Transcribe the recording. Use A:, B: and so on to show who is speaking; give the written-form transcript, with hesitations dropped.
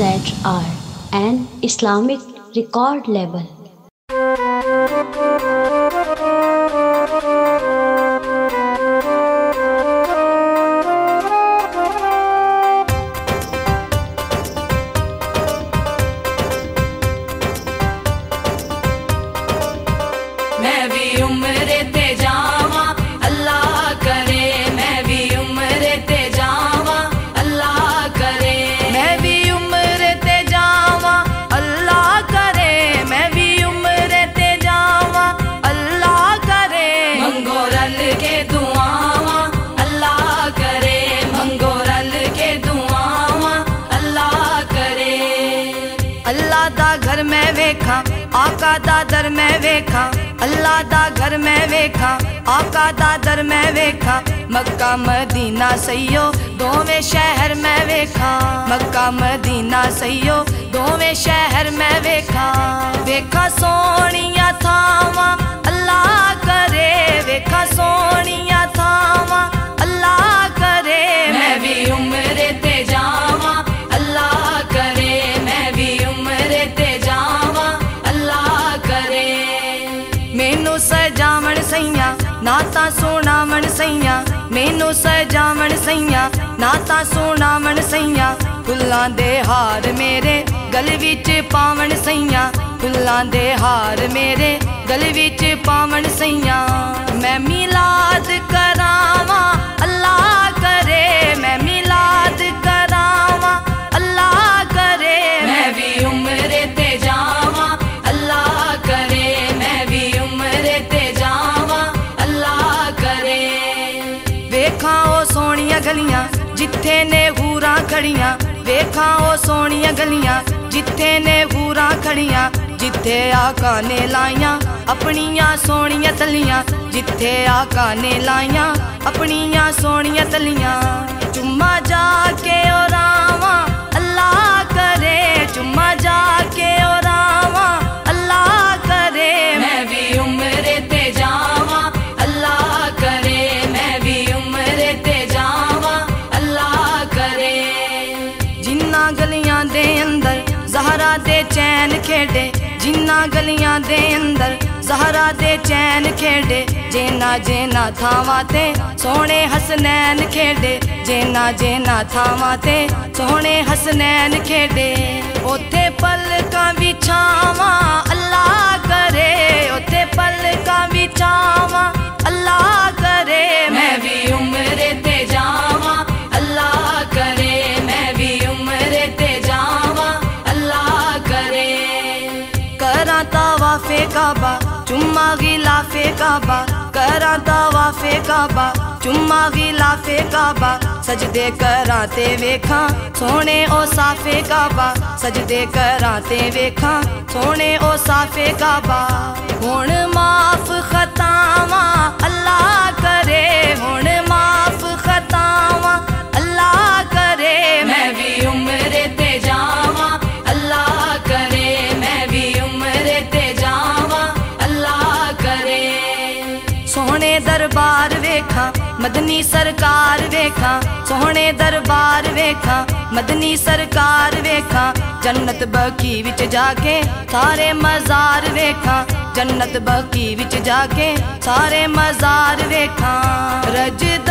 A: ZR, an Islamic record label.
B: मैं भी उम्र ते जावा अल्लाह करे, मैं भी उम्र ते जावा अल्लाह करे, मैं भी उम्र ते जावा अल्लाह करे, मैं भी उम्र ते जावा अल्लाह करे। मंगो रल के दुआवा अल्लाह करे, मंगो रल के दुआवा अल्लाह करे। अल्लाह दा घर मैं वेखा, आका दा दर मैं वेखा, अल्लाह दा घर मैं वेखा, आका दा दर मैं वेखा। मक्का मदीना सईयो दोवें शहर मैं वेखा, मक्का मदीना सईयो दोवें शहर मैं वेखा। वेखा सोनिया थावा अल्लाह करे, वेखा सोनिया थावा अल्लाह करे। मैं भी उम्र ते जावा अल्लाह करे, मैं भी उम्र ते जावा अल्लाह करे। मैनू सजावण सैया नाता सोनावण सैया, मैनू सजावण सैया नाता सोनावण सैया। फुल्लां दे हार मेरे गल विच पावण सैया, फुल्लां दे हार मेरे गल विच पावण सैया। मैं मिलाद करावा अल्लाह करे, मैं मिलाद करावा अल्लाह करे। मैं भी उम्र ते जावा अल्लाह करे, मैं भी उम्र ते जावा अल्लाह करे। वेखां ओ सोहणियां गलियां जिथे ने हूरां खड़ियां, वेखां ओ सोहणियां गलियां जिथे ने हूरां खड़ियां। जिथे आका ने लाइयां अपनियां सोहणियां तलियां, जिथे आका ने लाइयां अपनियां सोहणियां तलियां। चुम्मा जाके ओ रावा अल्लाह करे, चुम्मा जाके ओ रावा अल्लाह करे। मैं भी उम्र ते जावा अल्लाह करे, मैं भी उम्र ते जावा अल्लाह करे। जिन्ना गलियां दे अंदर ज़हरा दे चैन खेडे, जिन्ना गलियां दे अंदर ज़हरा दे चैन खेडे। जेना जेना थावां ते सोहणे हसनैन खेडे, जेना जेना थावां ते सोहणे हसनैन खेडे। ओथे पलकां बिछावां अल्लाह करे, ओथे पलकां बिछावां अल्लाह करे। मैं भी उम्र ते जावा अल्लाह करे, मैं भी उम्र ते जावा अल्लाह करे। करा तवाफ़े काबा चुम्मा गिलाफ़े काबा, करा तवाफ़े काबा चुम्मा गिलाफ़े काबा। सजदे करा ते वेखां सोहणे ओ साफ़े काबा, सजदे करा ते वेखां सोहणे ओ साफ़े काबा। हुण माफ़ खतावां अल्लाह करे, हुण माफ़ खतावां अल्लाह करे। मैं भी उम्र ते जावा अल्लाह करे, मैं भी उम्र ते जावा अल्लाह करे। सोहणे दरबार वेखा मदनी सरकार वेखा, सोहणे दरबार वेखा मदनी सरकार वेखा। जन्नत बकी विच जाके सारे मज़ार वेखा, जन्नत बकी विच जाके सारे मज़ार वेखा। रजदा